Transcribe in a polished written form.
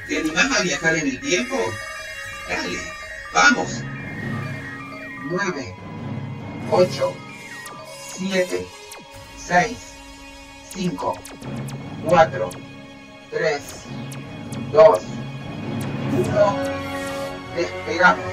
¿Te animás a viajar en el tiempo? Dale, vamos. 9, 8, 7, 6, 5, 4, 3, 2, 1. Despegamos.